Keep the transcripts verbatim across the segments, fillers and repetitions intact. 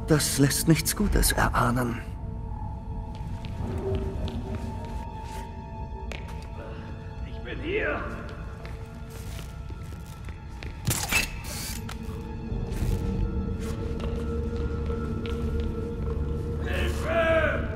Das lässt nichts Gutes erahnen. Ich bin hier. Hilfe!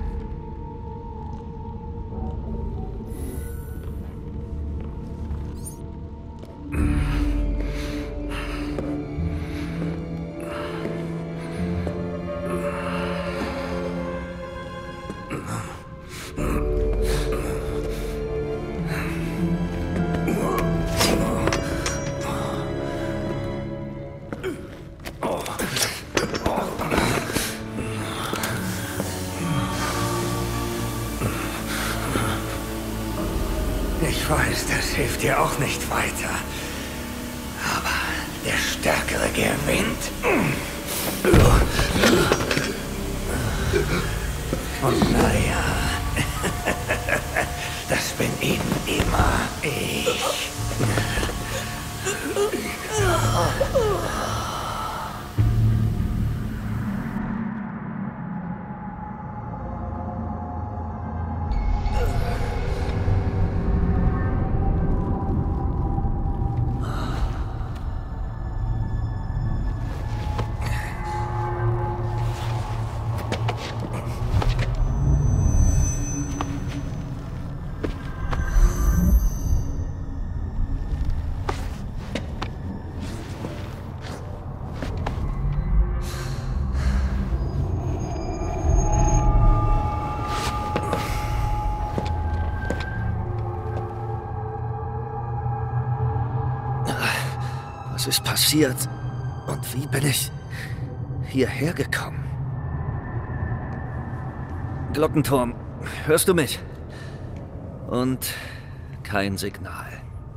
Ich weiß, das hilft dir auch nicht weiter. Aber der Stärkere gewinnt. Und naja, das bin eben immer ich. Was ist passiert? Und wie bin ich hierher gekommen? Glockenturm, hörst du mich? Und kein Signal.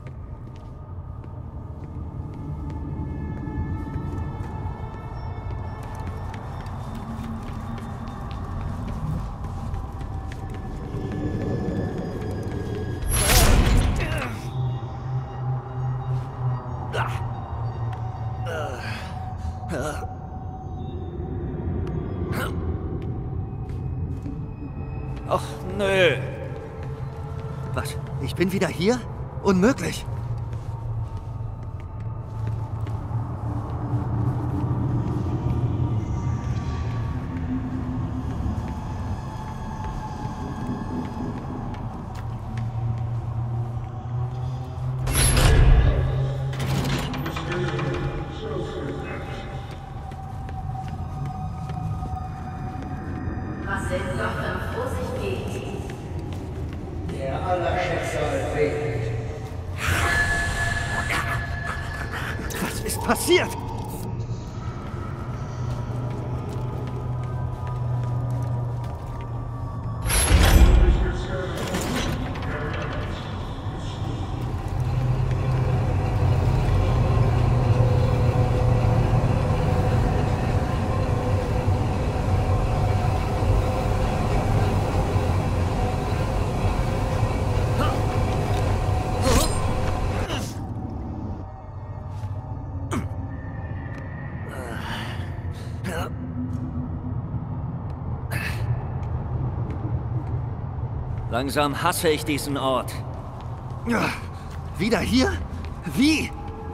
Ach, nö. Was? Ich bin wieder hier? Unmöglich. Was ist passiert? Langsam hasse ich diesen Ort. Ja, wieder hier? Wie?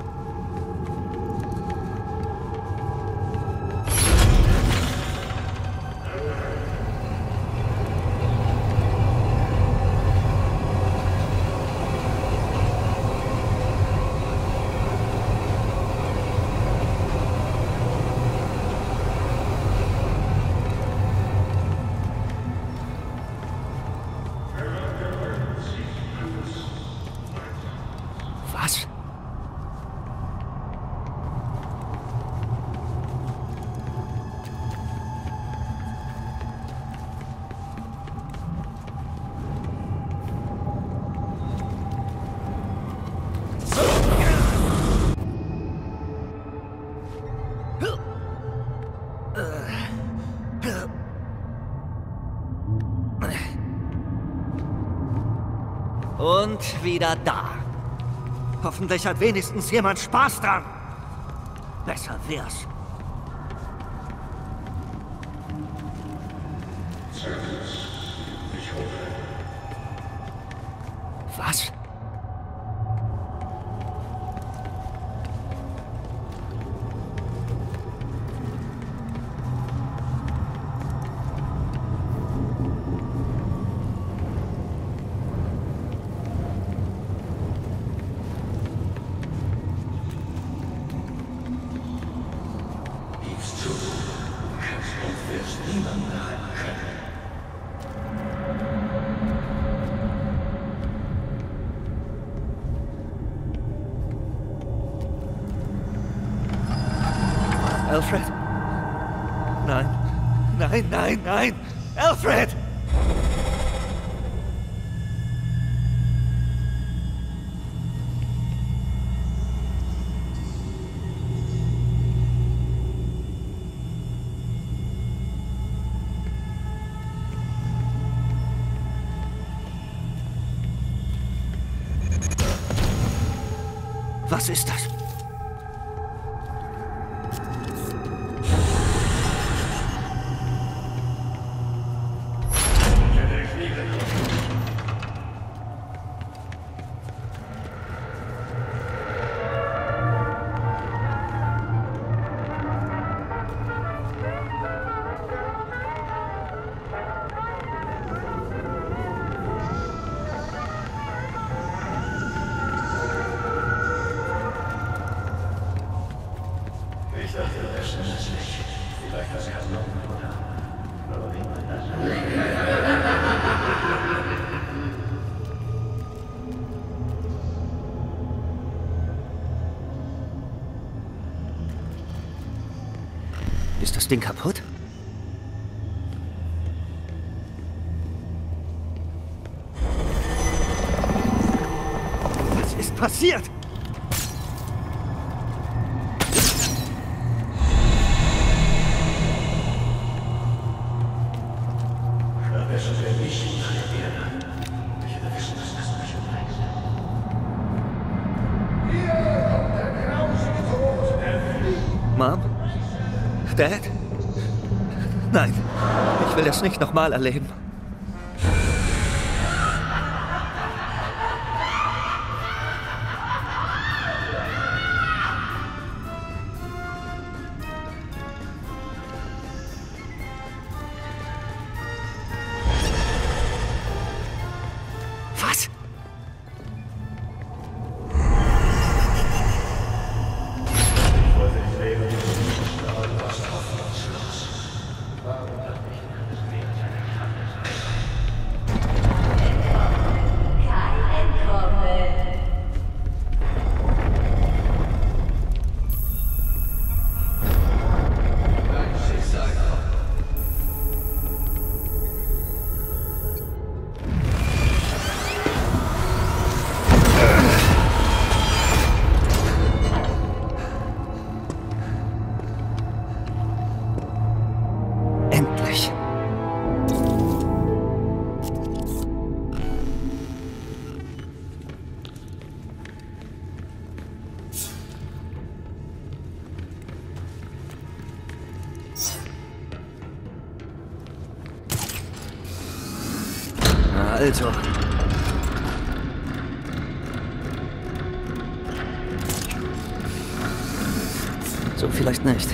Was? Und wieder da. Hoffentlich hat wenigstens jemand Spaß dran. Besser wär's. Was? Alfred? Nein, nein, nein, nein! Alfred! Was ist das? Ist das Ding kaputt? Was ist passiert? Mom? Dad? Nein, ich will das nicht nochmal erleben. Was? Endlich. Na also. So vielleicht nicht.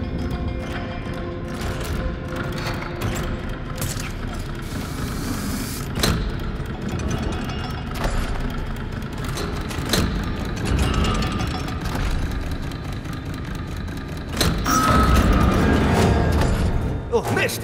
Oh, Mist!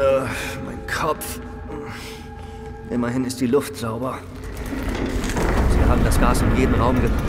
Uh, mein Kopf. Immerhin ist die Luft sauber. Sie haben das Gas in jeden Raum genommen.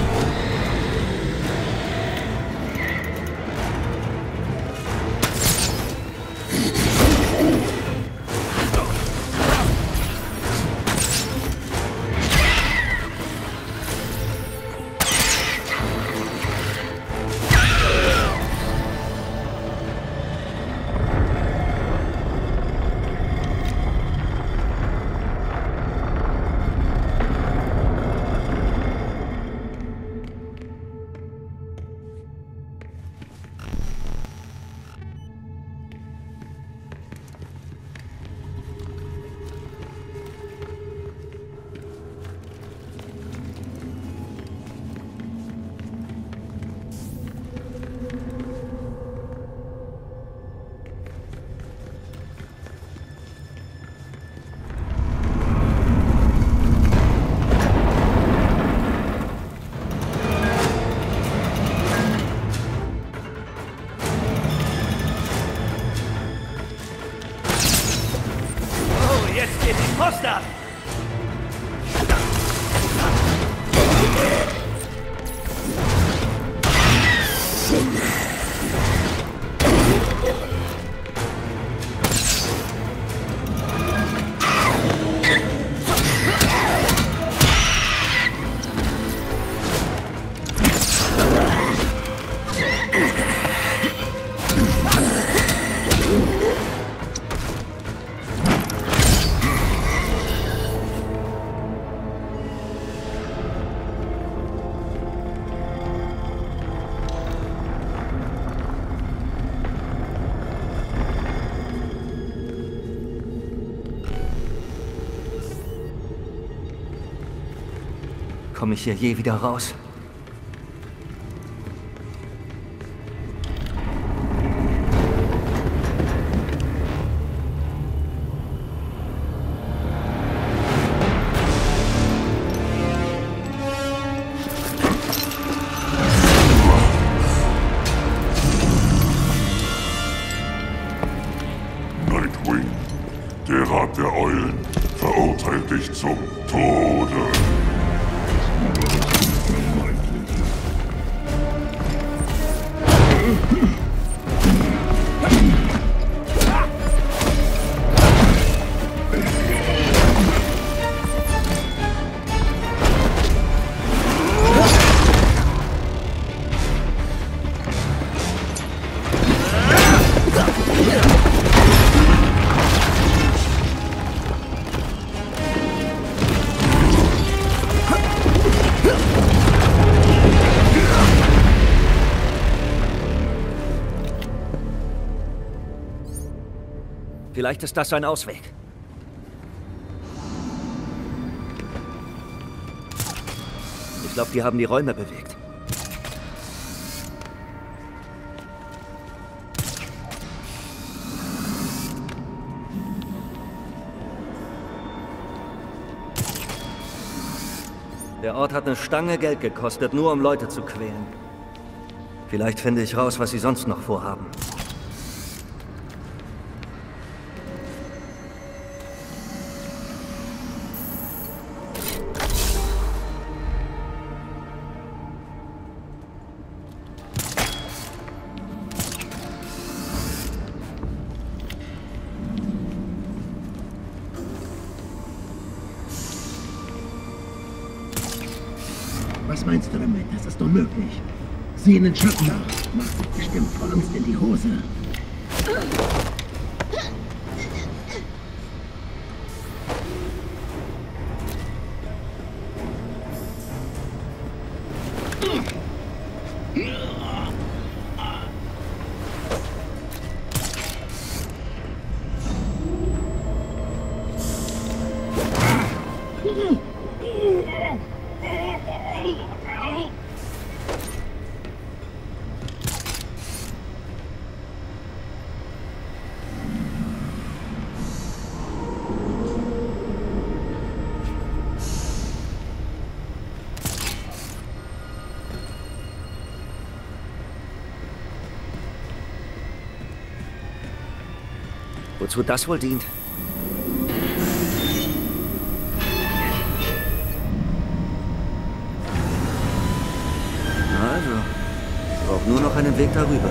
Jetzt geht die Post ab! Komme ich hier je wieder raus? Nightwing, der Rat der Eulen verurteilt dich zum Tode. Vielleicht ist das ein Ausweg. Ich glaube, die haben die Räume bewegt. Der Ort hat eine Stange Geld gekostet, nur um Leute zu quälen. Vielleicht finde ich raus, was sie sonst noch vorhaben. Was meinst du damit? Das ist unmöglich. Sieh in den Schatten nach. Macht sich bestimmt vor Angst in die Hose. Wozu das wohl dient? Also, ich brauche nur noch einen Weg darüber.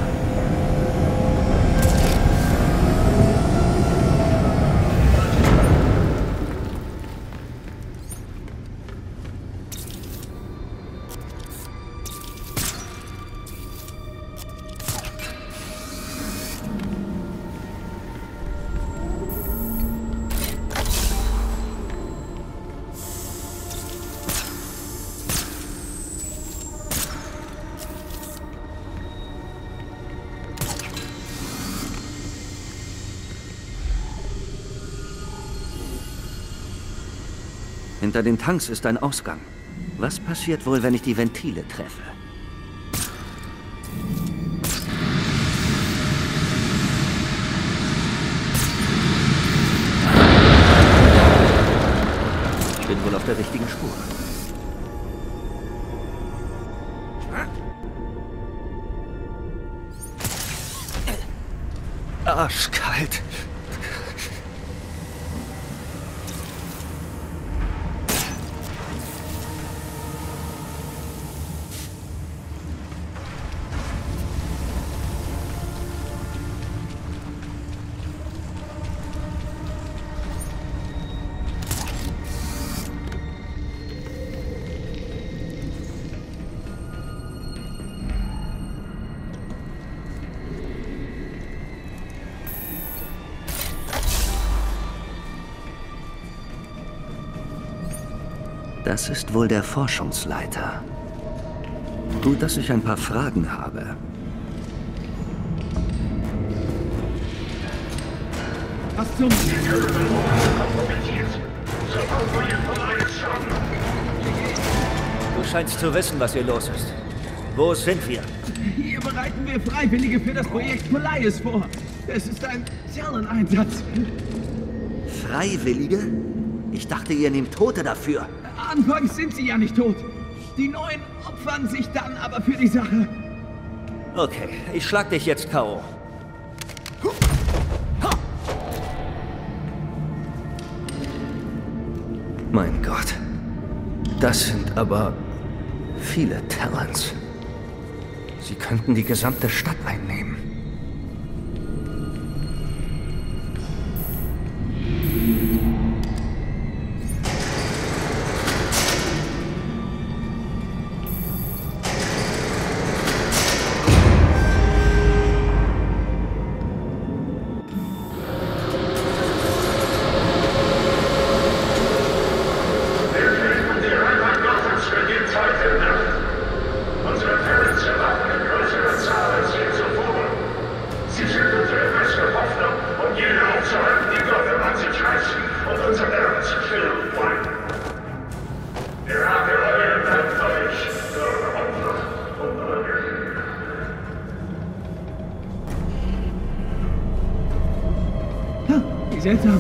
Hinter den Tanks ist ein Ausgang. Was passiert wohl, wenn ich die Ventile treffe? Ich bin wohl auf der richtigen Spur. Arschkalt. Das ist wohl der Forschungsleiter. Gut, dass ich ein paar Fragen habe. Was zum... Du scheinst zu wissen, was hier los ist. Wo sind wir? Hier bereiten wir Freiwillige für das Projekt Polaris vor. Es ist ein Zelleneinsatz. Freiwillige? Ich dachte, ihr nehmt Tote dafür. Anfangs sind sie ja nicht tot. Die Neuen opfern sich dann aber für die Sache. Okay, ich schlag dich jetzt K O Mein Gott. Das sind aber viele Talents. Sie könnten die gesamte Stadt einnehmen. Seltsam.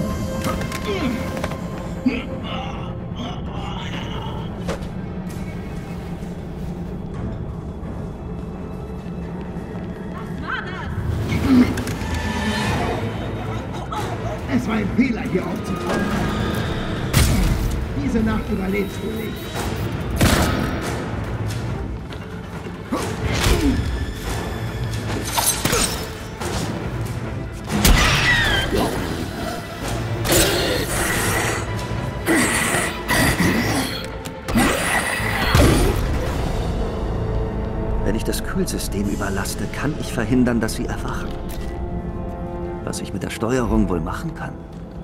Es war ein Fehler, hier aufzutauchen. Diese Nacht überlebst du nicht. Wenn ich das Kühlsystem überlaste, kann ich verhindern, dass sie erwachen. Was ich mit der Steuerung wohl machen kann?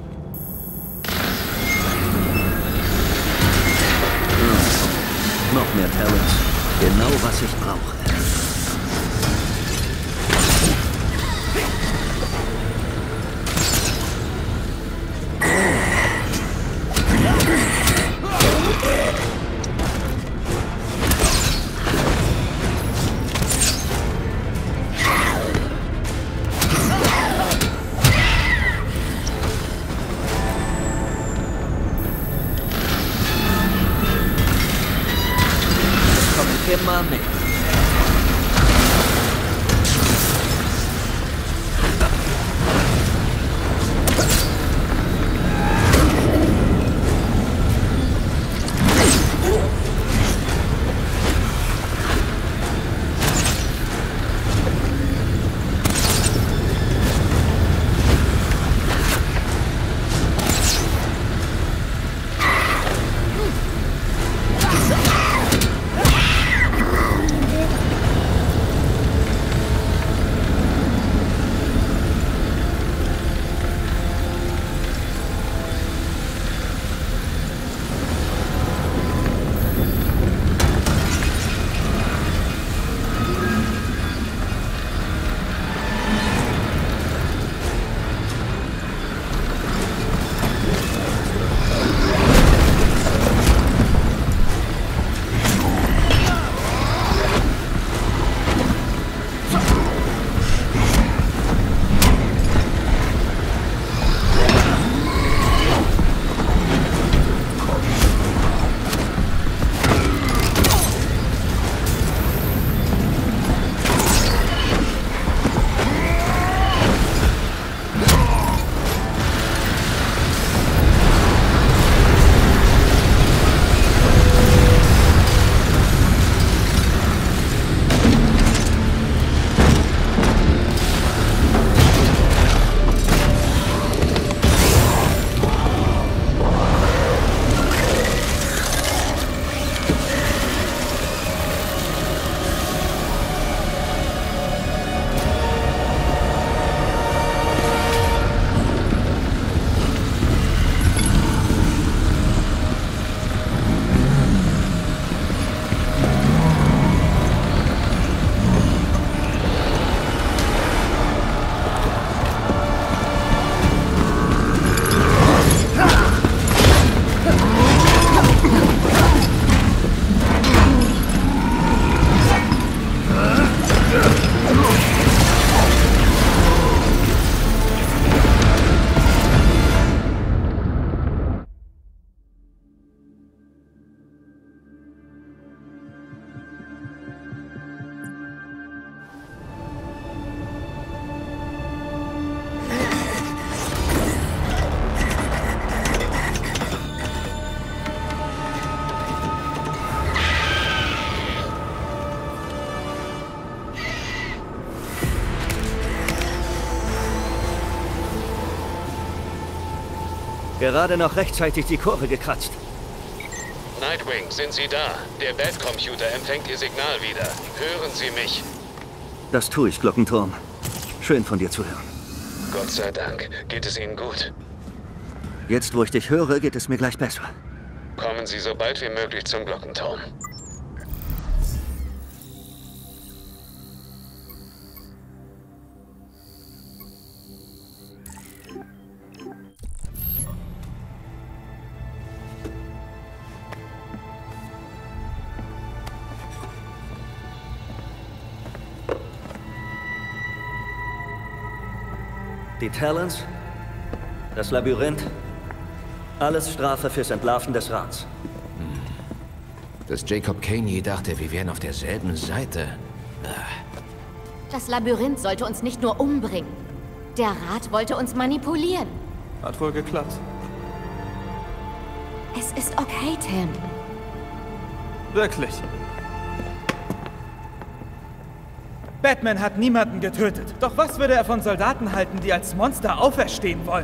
Hm. Noch mehr Talents. Genau, was ich brauche. Immer mehr. Gerade noch rechtzeitig die Kurve gekratzt. Nightwing, sind Sie da? Der Bat-Computer empfängt Ihr Signal wieder. Hören Sie mich? Das tue ich, Glockenturm. Schön von dir zu hören. Gott sei Dank. Geht es Ihnen gut? Jetzt, wo ich dich höre, geht es mir gleich besser. Kommen Sie so bald wie möglich zum Glockenturm. Die Talons, das Labyrinth, alles Strafe fürs Entlarven des Rats. Dass Jacob Kane je dachte, wir wären auf derselben Seite. Das Labyrinth sollte uns nicht nur umbringen. Der Rat wollte uns manipulieren. Hat wohl geklappt. Es ist okay, Tim. Wirklich. Batman hat niemanden getötet. Doch was würde er von Soldaten halten, die als Monster auferstehen wollen?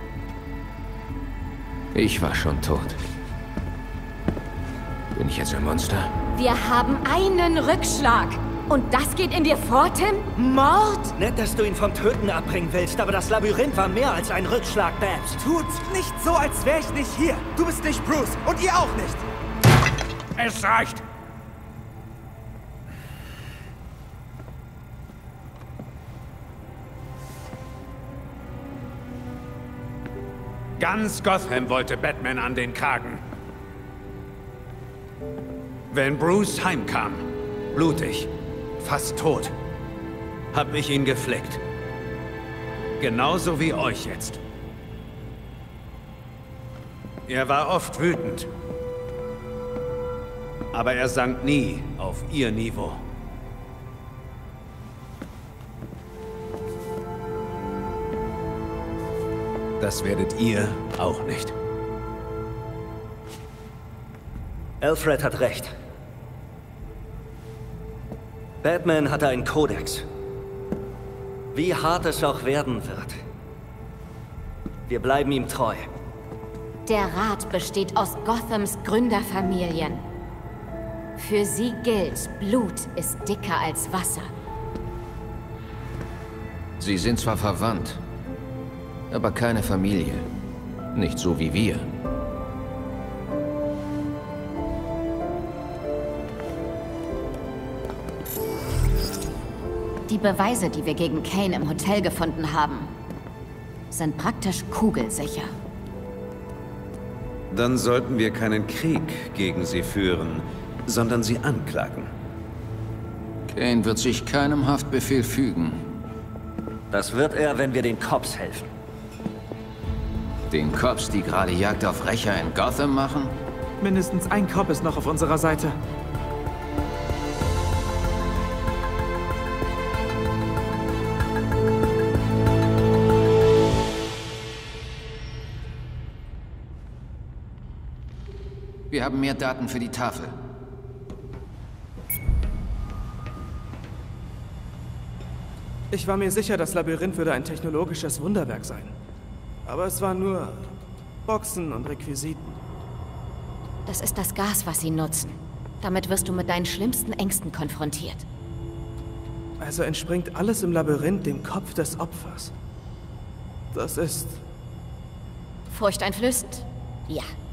Ich war schon tot. Bin ich jetzt ein Monster? Wir haben einen Rückschlag. Und das geht in dir vor, Tim? Mord? Nett, dass du ihn vom Töten abbringen willst, aber das Labyrinth war mehr als ein Rückschlag, Babs. Tut nicht so, als wäre ich nicht hier. Du bist nicht Bruce und ihr auch nicht. Es reicht! Ganz Gotham wollte Batman an den Kragen. Wenn Bruce heimkam, blutig, fast tot, hab ich ihn geflickt. Genauso wie euch jetzt. Er war oft wütend. Aber er sank nie auf ihr Niveau. Das werdet ihr auch nicht. Alfred hat recht. Batman hatte einen Kodex. Wie hart es auch werden wird. Wir bleiben ihm treu. Der Rat besteht aus Gothams Gründerfamilien. Für sie gilt, Blut ist dicker als Wasser. Sie sind zwar verwandt, aber keine Familie. Nicht so wie wir. Die Beweise, die wir gegen Kane im Hotel gefunden haben, sind praktisch kugelsicher. Dann sollten wir keinen Krieg gegen sie führen, sondern sie anklagen. Kane wird sich keinem Haftbefehl fügen. Das wird er, wenn wir den Cops helfen. Den Cops, die gerade Jagd auf Rächer in Gotham machen? Mindestens ein Cop ist noch auf unserer Seite. Wir haben mehr Daten für die Tafel. Ich war mir sicher, das Labyrinth würde ein technologisches Wunderwerk sein. Aber es waren nur Boxen und Requisiten. Das ist das Gas, was sie nutzen. Damit wirst du mit deinen schlimmsten Ängsten konfrontiert. Also entspringt alles im Labyrinth dem Kopf des Opfers. Das ist... Furchteinflößend? Ja.